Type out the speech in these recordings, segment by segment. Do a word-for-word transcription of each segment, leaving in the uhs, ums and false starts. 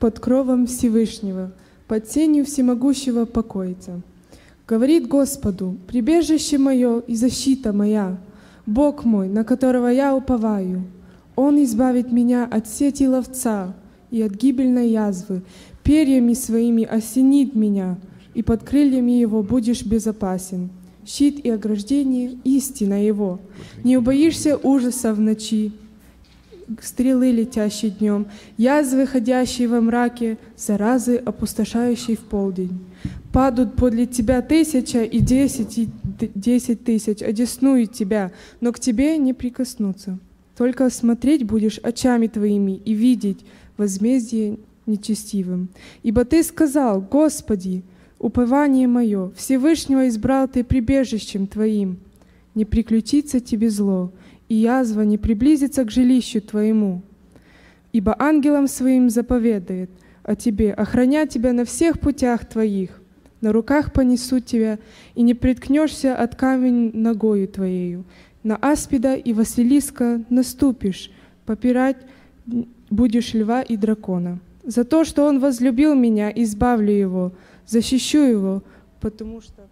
под кровом Всевышнего, под тенью Всемогущего покоится. Говорит Господу: прибежище мое и защита моя, Бог мой, на которого я уповаю. Он избавит меня от сети ловца и от гибельной язвы, перьями своими осенит меня, и под крыльями его будешь безопасен. Щит и ограждение — истина его. Не убоишься ужаса в ночи, стрелы, летящие днем, язвы, ходящие во мраке, заразы, опустошающие в полдень. Падут подле тебя тысяча и десять, и десять тысяч, одесную тебя, но к тебе не прикоснутся. Только смотреть будешь очами твоими и видеть возмездие нечестивым. Ибо ты сказал: Господи, упование мое, Всевышнего избрал ты прибежищем твоим. Не приключится тебе зло, и язва не приблизится к жилищу твоему. Ибо ангелам своим заповедает о тебе охранять тебя на всех путях твоих. На руках понесут тебя, и не приткнешься от камень ногою твоею. На аспида и василиска наступишь, попирать будешь льва и дракона. За то, что он возлюбил меня, избавлю его, защищу его, потому что,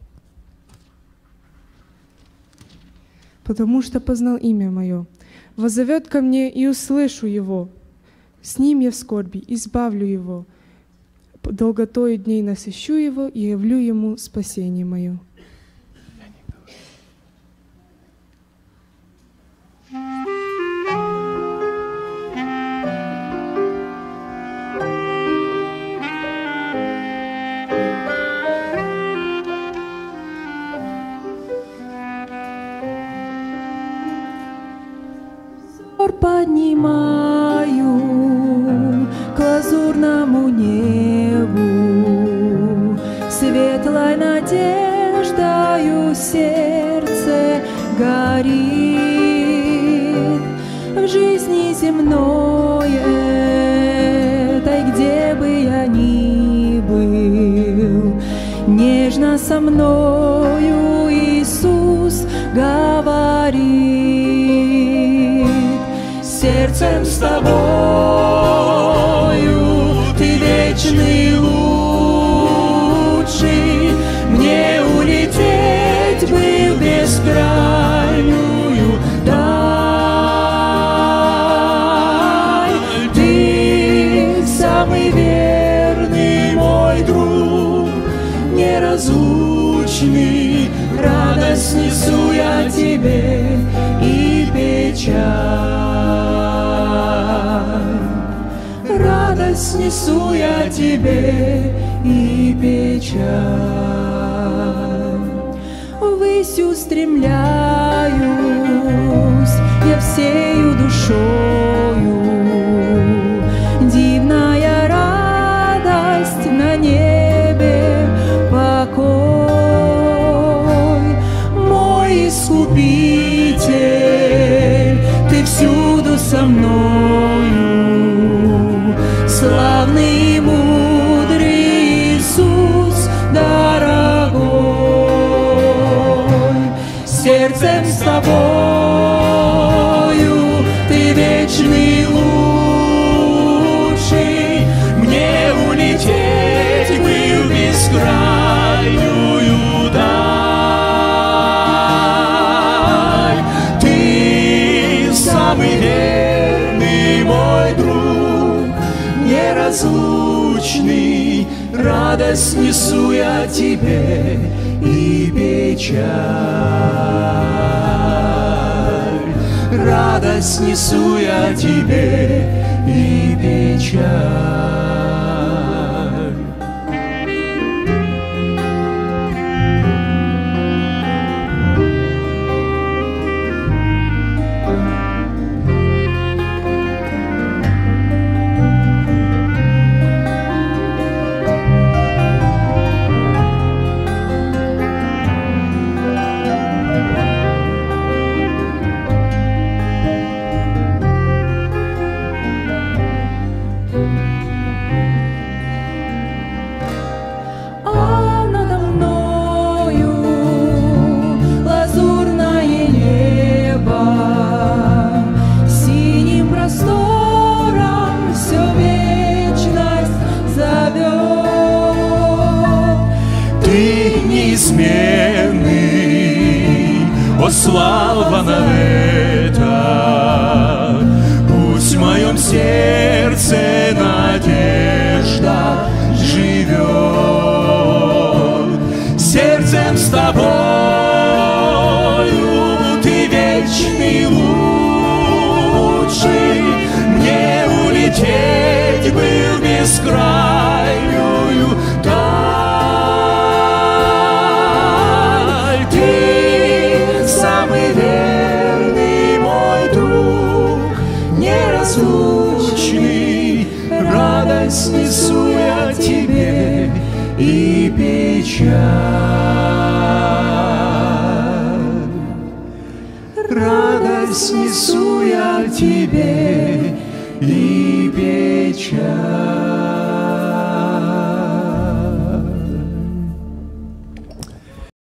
потому что познал имя мое. Воззовет ко мне, и услышу его. С ним я в скорби, избавлю его. Долготою дней насыщу его и явлю ему спасение мое. Поднимаю к лазурному небу, светлой надеждою сердце горит. В жизни земной этой, где бы я ни был, нежно со мною Иисус говорит. Сердцем с тобою ты вечный лучший, мне улететь бы в бескрайнюю даль. Ты самый верный мой друг, неразлучный, радость несу я тебе и печаль. Радость несу я тебе и печаль. Ввысь устремляюсь я всею душою, дивная радость на небе, покой. Мой Искупитель, ты всюду со мною, славный и мудрый Иисус дорогой. Сердцем с тобою ты вечный лучший, мне улететь бы в бескрайнюю даль. Ты самый верный мой друг, неразлучный, радость несу я тебе и печаль. Радость несу я тебе и печаль. неизменный, о, слава навека. Пусть в моем сердце надежда живет, сердцем с тобою ты вечный лучший, мне улететь был бескрайнюю даль. Ты самый верный мой друг, неразлучный, радость несу я тебе и печаль. Радость несу я тебе и печаль.